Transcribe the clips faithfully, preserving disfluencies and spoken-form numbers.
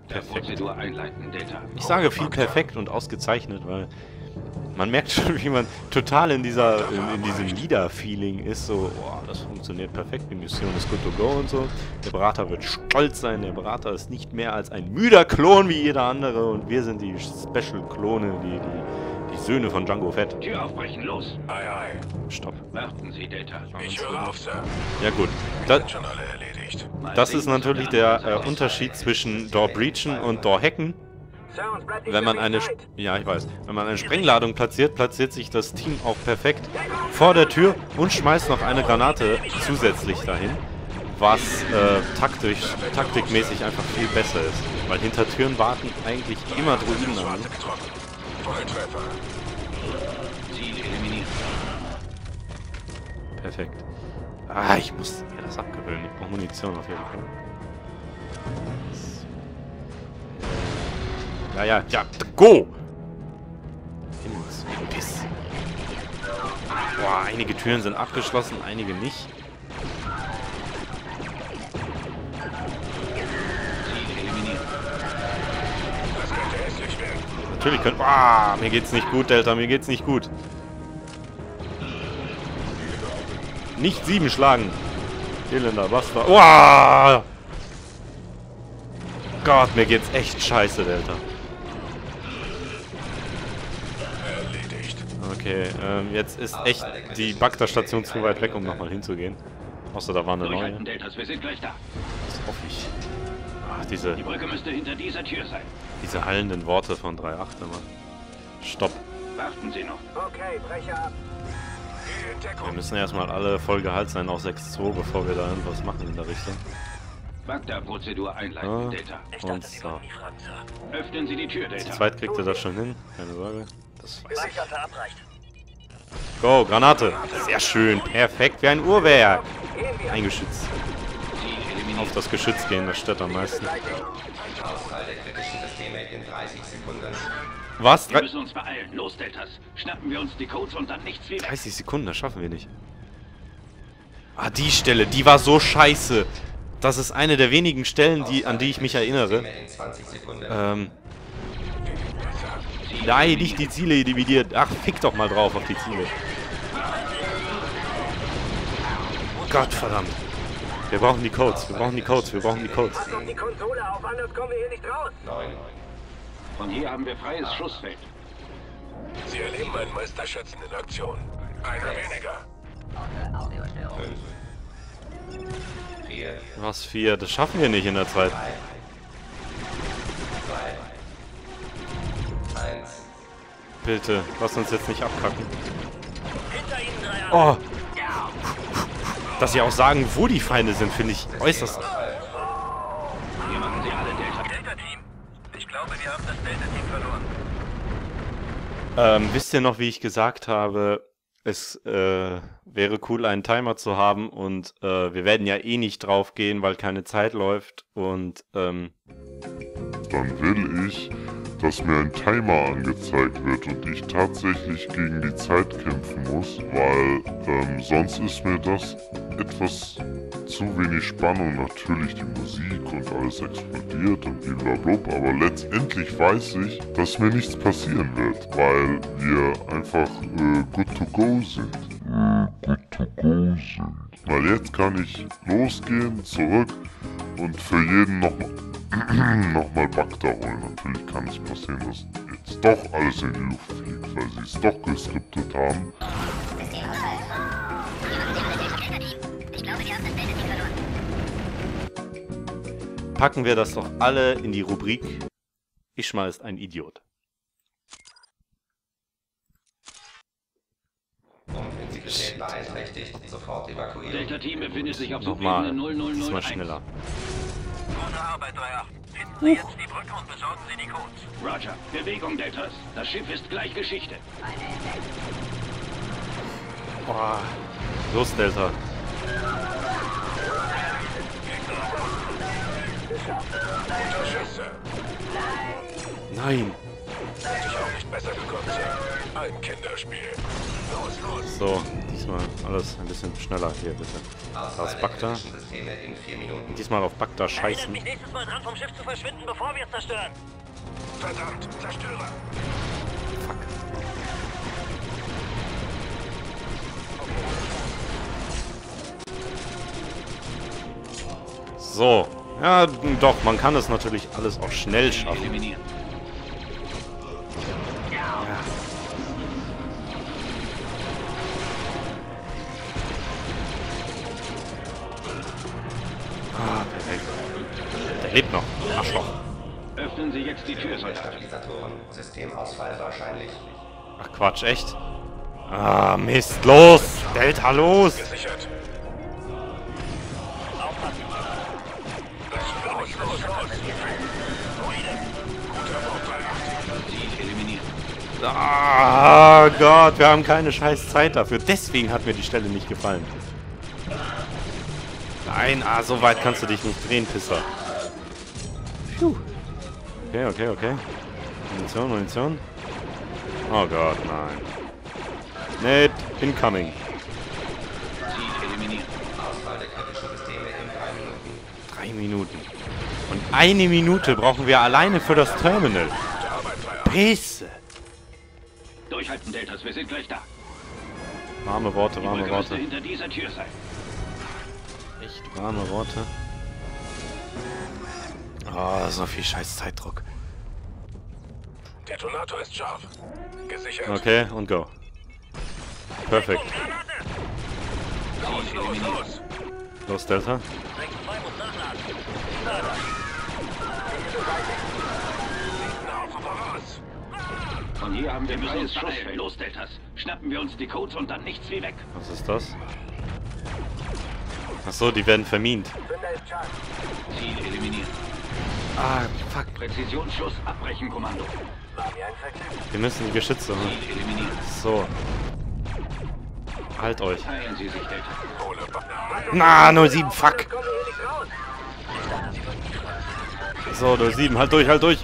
perfekt. Ich sage viel perfekt und ausgezeichnet, weil man merkt schon, wie man total in dieser in, in diesem Leader-Feeling ist. So, oh, das funktioniert perfekt, die Mission ist good to go und so. Der Berater wird stolz sein, der Berater ist nicht mehr als ein müder Klon wie jeder andere und wir sind die Special-Klone, die, die, die Söhne von Jango Fett. Tür aufbrechen, los! Ei, ei. Stopp. Warten Sie, Delta. Ich höre auf, Sir. Ja gut, das, Sind schon alle erledigt. das ist natürlich der äh, Unterschied zwischen Door Breachen und Door Hacken. Wenn man eine, ja ich weiß, wenn man eine Sprengladung platziert, platziert sich das Team auch perfekt vor der Tür und schmeißt noch eine Granate zusätzlich dahin, was äh, taktisch, taktikmäßig einfach viel besser ist, weil hinter Türen warten eigentlich immer Druiden an. Volltreffer. Ziel eliminiert. Perfekt. Ah, ich muss mir das abgewöhnen. Ich brauche Munition auf jeden Fall. Ja, ja, ja, go! Himmels, Piss. Boah, einige Türen sind abgeschlossen, einige nicht. Ziel eliminiert. Das könnte hässlich werden. Natürlich können... Ah, mir geht's nicht gut, Delta, mir geht's nicht gut. Nicht sieben schlagen. Elender Bastard. Oh! Gott, mir geht's echt scheiße, Delta. Erledigt. Okay, ähm, jetzt ist echt die Bagdad-Station zu weit weg, um nochmal hinzugehen. Außer da war eine neue. Durchhalten, Deltas, wir sind gleich da. Das hoffe ich. Ach, diese, Die Brücke müsste hinter dieser Tür sein. diese hallenden Worte von drei Komma acht immer. Stopp. Warten Sie noch. Okay, breche ab. Geh in Wir Deckung. müssen erstmal alle voll geheilt sein auf sechs Komma zwei, bevor wir da irgendwas machen in der Richtung. Bagdad-Prozedur einleiten, Ah, Delta. und so. Öffnen Sie die Tür, Zu Delta. zweit kriegt ihr das schon hin. Keine Sorge. Das weiß ich. Weichwasser abreicht. Go, Granate. Sehr schön. Perfekt. Wie ein Uhrwerk. Gehen wir. Ein Geschütz. Ziel eliminiert. Auf das Geschütz gehen, das stört am meisten. Ausfall der kritischen Systeme in dreißig Sekunden. Was? Wir Drei- müssen uns beeilen. Los, Deltas. Schnappen wir uns die Codes und dann nichts wie weg. dreißig Sekunden, das schaffen wir nicht. Ah, die Stelle, die war so scheiße. Das ist eine der wenigen Stellen, die, an die ich mich erinnere. In zwanzig Sekunden. Ähm. Nein, nicht die Ziele dividiert. Ach, fick doch mal drauf auf die Ziele. Gott verdammt. Wir brauchen die Codes, wir brauchen die Codes, wir brauchen die Codes. Pass auf die Konsole auf, anders kommen wir hier nicht raus. neun. Von hier haben wir freies Schussfeld. Sie erleben einen Meisterschützen in Aktion. Einer weniger. vier. Was, vier? Das schaffen wir nicht in der Zeit. eins. Bitte, lass uns jetzt nicht abkacken. Hinter ihnen drei. Oh! Dass sie auch sagen, wo die Feinde sind, finde ich äußerst... Hier machen Sie alle, Delta. Delta-Team. Ich glaube, wir haben das Delta-Team verloren. Ähm, wisst ihr noch, wie ich gesagt habe, es äh, wäre cool, einen Timer zu haben und äh, wir werden ja eh nicht drauf gehen, weil keine Zeit läuft und ähm, Dann will ich, dass mir ein Timer angezeigt wird und ich tatsächlich gegen die Zeit kämpfen muss, weil ähm, sonst ist mir das etwas zu wenig Spannung. Natürlich die Musik und alles explodiert und blablabla, aber letztendlich weiß ich, dass mir nichts passieren wird, weil wir einfach äh, good to go sind. Äh, good to go sind. Weil jetzt kann ich losgehen, zurück und für jeden nochmal nochmal Bagdad holen. Natürlich kann es passieren, dass jetzt doch alles in die Luft fliegt, weil sie es doch geskriptet haben. packen wir das doch alle in die Rubrik Ishmael ist ein Idiot. Wenn Sie geschehen beeinträchtigt, sofort evakuieren. Delta-Team befindet sich auf Nochmal, Subebene null null null diesmal eins. schneller. Gute Arbeit, drei acht. Finden Sie jetzt die Brücke und besorgen Sie die Codes. Roger, Bewegung, Deltas. Das Schiff ist gleich Geschichte. Boah. Los, Delta. Gute Schüsse. Nein. Hätte ich auch nicht besser gekommen sein. Ein Kinderspiel. Los, los. So, diesmal alles ein bisschen schneller hier, bitte. Da ist Bagda. Systeme in vier Minuten. Diesmal auf Bagda Erinnert scheißen. mich nächstes Mal dran, vom Schiff zu verschwinden, bevor wir es zerstören. Verdammt, Zerstörer. Fuck. So. Ja, doch, man kann es natürlich alles auch schnell schaffen. Eliminieren. Ah, perfekt. Der lebt noch. Arschloch. Öffnen Sie jetzt die Tür, Soldat. Stabilisatoren. Systemausfall wahrscheinlich. Ach Quatsch, echt? Ah, Mist. Los! Delta, los! Gesichert. Aufpassen. Los, los, los. Guter Wort, drei acht. Ziel eliminiert. Ah, Gott, wir haben keine scheiß Zeit dafür. Deswegen hat mir die Stelle nicht gefallen. Nein, ah, so weit kannst du dich nicht drehen, Pisser. Puh. Okay, okay, okay. Munition, Munition. Oh Gott, nein. Nate, incoming. Ziel eliminiert. Ausfall der kritischen Systeme in drei Minuten. Drei Minuten. Und eine Minute brauchen wir alleine für das Terminal. Pisse. Durchhalten, Deltas, wir sind gleich da. Warme Worte, Die warme Brücke müsste Worte. hinter dieser Tür sein. Echt warme Worte. Oh, so viel scheiß Zeitdruck. Detonator ist scharf. Gesichert. Okay, und go. Perfekt. Los, los, los. Los, Delta. sechs zwei muss nachladen. Na, voraus. Von hier haben wir freies Schussfeld. Los, Deltas. Schnappen wir uns die Codes und dann nichts wie weg. Was ist das? Achso, die werden vermint. Ziel eliminiert. Ah, fuck. Präzisionsschuss abbrechen, Kommando. Wir müssen die Geschütze holen. Ziel eliminiert. So. Halt euch. Teilen Sie sich, Delta. Na, null sieben, fuck. So, null sieben, halt durch, halt durch.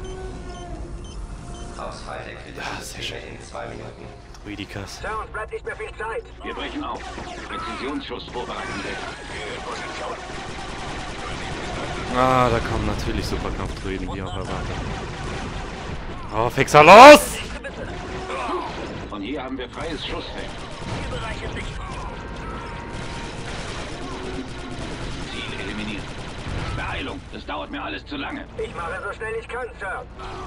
Ausfall der kritischen Systeme in zwei Minuten. Druidikas. Uns bleibt nicht mehr viel Zeit. Wir brechen auf. Präzisionsschuss vorbereiten, Delta. Ah, da kommen natürlich Superkampfdruiden, wie auch erwartet. Oh, Fixer, los! Von hier haben wir freies Schussfeld. Bereich ist nicht. Ziel eliminiert. Beeilung, das dauert mir alles zu lange. Ich mache so schnell ich kann, Sir.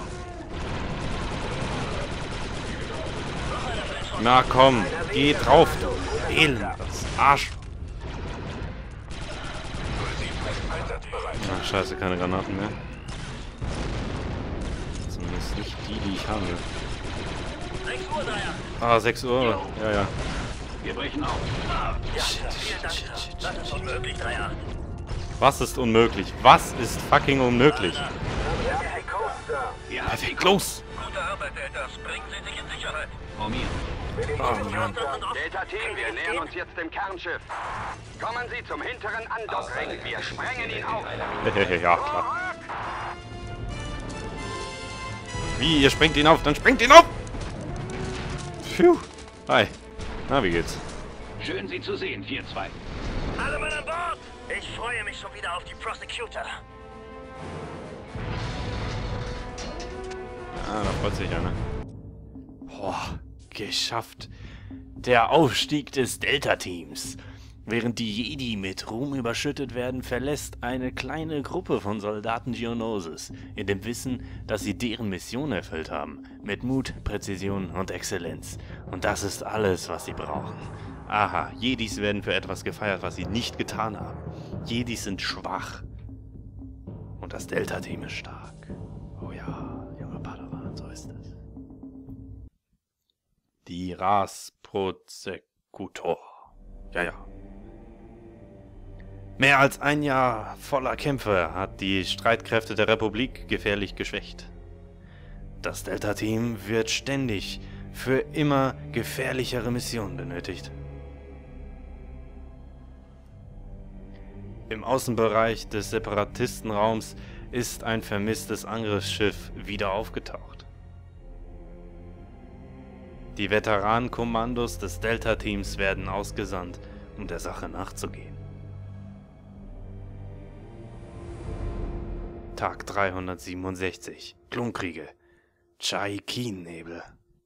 Na komm, geh drauf, du elendes Arsch. Ach, scheiße, keine Granaten mehr. Zumindest nicht die, die ich habe. sechs Uhr, Dreier. Ah, sechs Uhr. Ja, ja. Wir brechen auf. Ja, vielen Dank, Sir. Das ist unmöglich, Dreier. Was ist unmöglich? Was ist fucking unmöglich? Wir haben die Codes, Sir. Wir haben Perfekt, los! Gute Arbeit, Deltas. Bringen Sie sich in Sicherheit. formiert. Oh Mann. Delta-Team, wir nähern uns jetzt dem Kernschiff. Kommen Sie zum hinteren Ausfall der Andockring. Wir kritischen sprengen Systeme ihn in auf. einer Minute. Ja, klar. Wie, ihr sprengt ihn auf? Dann sprengt ihn auf! Phew. Hi. Na, wie geht's? Schön, Sie zu sehen, vier zwei. Alle Mann an Bord. Ich freue mich schon wieder auf die Prosecutor. Ah, da freut sich einer. Boah, geschafft. Der Aufstieg des Delta-Teams. Während die Jedi mit Ruhm überschüttet werden, verlässt eine kleine Gruppe von Soldaten Geonosis, in dem Wissen, dass sie deren Mission erfüllt haben. Mit Mut, Präzision und Exzellenz. Und das ist alles, was sie brauchen. Aha, Jedis werden für etwas gefeiert, was sie nicht getan haben. Jedis sind schwach. Und das Delta-Team ist stark. Oh ja, junge Padawan, so ist es. Die Ras Prosecutor. Ja, ja. Mehr als ein Jahr voller Kämpfe hat die Streitkräfte der Republik gefährlich geschwächt. Das Delta-Team wird ständig für immer gefährlichere Missionen benötigt. Im Außenbereich des Separatistenraums ist ein vermisstes Angriffsschiff wieder aufgetaucht. Die Veteranenkommandos des Delta-Teams werden ausgesandt, um der Sache nachzugehen. Tag dreihundertsiebenundsechzig. Klonkriege. Chaikin-Nebel.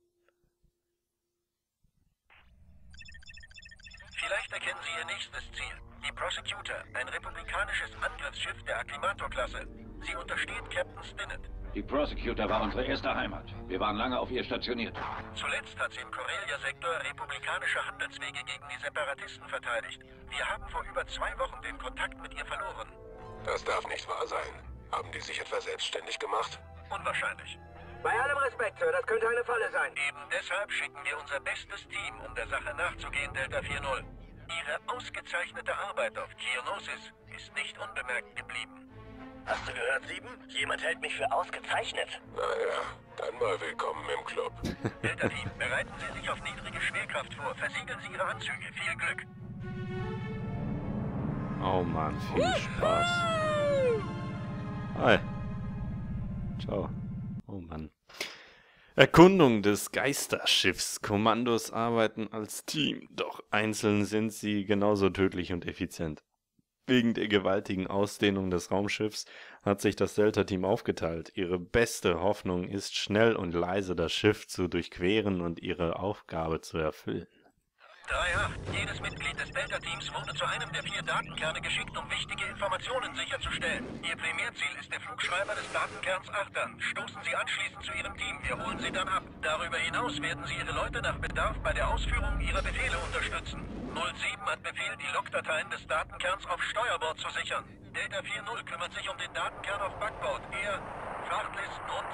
Vielleicht erkennen Sie Ihr nächstes Ziel. Die Prosecutor, ein republikanisches Angriffsschiff der Acclimator-Klasse. Sie untersteht Captain Stinnett. Die Prosecutor war unsere erste Heimat. Wir waren lange auf ihr stationiert. Zuletzt hat sie im Corellia-Sektor republikanische Handelswege gegen die Separatisten verteidigt. Wir haben vor über zwei Wochen den Kontakt mit ihr verloren. Das darf nicht wahr sein. Haben die sich etwa selbstständig gemacht? Unwahrscheinlich. Bei allem Respekt, Sir, das könnte eine Falle sein. Eben deshalb schicken wir unser bestes Team, um der Sache nachzugehen, Delta vier null. Ihre ausgezeichnete Arbeit auf Geonosis ist nicht unbemerkt geblieben. Hast du gehört, Sieben? Jemand hält mich für ausgezeichnet. Naja, dann mal willkommen im Club. Delta-Team, bereiten Sie sich auf niedrige Schwerkraft vor. Versiegeln Sie Ihre Anzüge. Viel Glück. Oh Mann, viel Spaß. Hi. Ciao. Oh Mann. Erkundung des Geisterschiffs. Kommandos arbeiten als Team, doch einzeln sind sie genauso tödlich und effizient. Wegen der gewaltigen Ausdehnung des Raumschiffs hat sich das Delta-Team aufgeteilt. Ihre beste Hoffnung ist, schnell und leise das Schiff zu durchqueren und ihre Aufgabe zu erfüllen. drei acht. Jedes Mitglied des Delta-Teams wurde zu einem der vier Datenkerne geschickt, um wichtige Informationen sicherzustellen. Ihr Primärziel ist der Flugschreiber des Datenkerns Achtern. Stoßen Sie anschließend zu Ihrem Team. Wir holen Sie dann ab. Darüber hinaus werden Sie Ihre Leute nach Bedarf bei der Ausführung Ihrer Befehle unterstützen. null sieben hat Befehl, die Logdateien des Datenkerns auf Steuerbord zu sichern. Delta vier null kümmert sich um den Datenkern auf Backbord. Er, Frachtlisten und...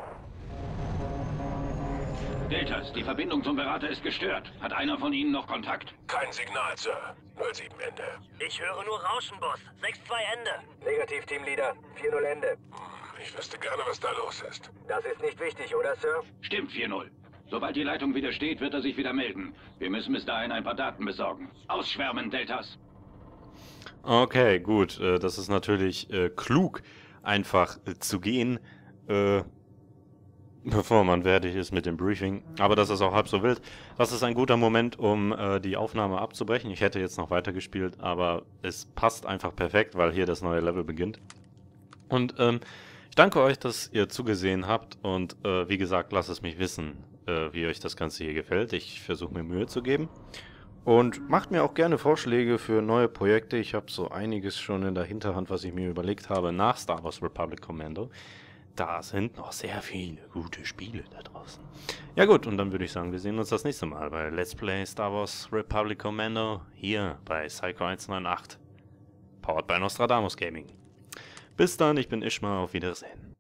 Deltas, die Verbindung zum Berater ist gestört. Hat einer von Ihnen noch Kontakt? Kein Signal, Sir. null sieben Ende. Ich höre nur Rauschen, Boss. sechs zwei Ende. Negativ, Teamleader. vier null Ende. Ich wüsste gerne, was da los ist. Das ist nicht wichtig, oder, Sir? Stimmt, vier null. Sobald die Leitung wieder steht, wird er sich wieder melden. Wir müssen bis dahin ein paar Daten besorgen. Ausschwärmen, Deltas. Okay, gut. Äh, das ist natürlich äh, klug, einfach äh, zu gehen, äh, bevor man fertig ist mit dem Briefing. Aber das ist auch halb so wild. Das ist ein guter Moment, um äh, die Aufnahme abzubrechen. Ich hätte jetzt noch weitergespielt, aber es passt einfach perfekt, weil hier das neue Level beginnt. Und ähm, ich danke euch, dass ihr zugesehen habt und äh, wie gesagt, lasst es mich wissen, äh, wie euch das Ganze hier gefällt. Ich versuche mir Mühe zu geben. Und macht mir auch gerne Vorschläge für neue Projekte. Ich habe so einiges schon in der Hinterhand, was ich mir überlegt habe nach Star Wars Republic Commando. Da sind noch sehr viele gute Spiele da draußen. Ja gut, und dann würde ich sagen, wir sehen uns das nächste Mal bei Let's Play Star Wars Republic Commando hier bei Psycho eins neun acht. Powered by Nostradamus Gaming. Bis dann, ich bin Ishma, auf Wiedersehen.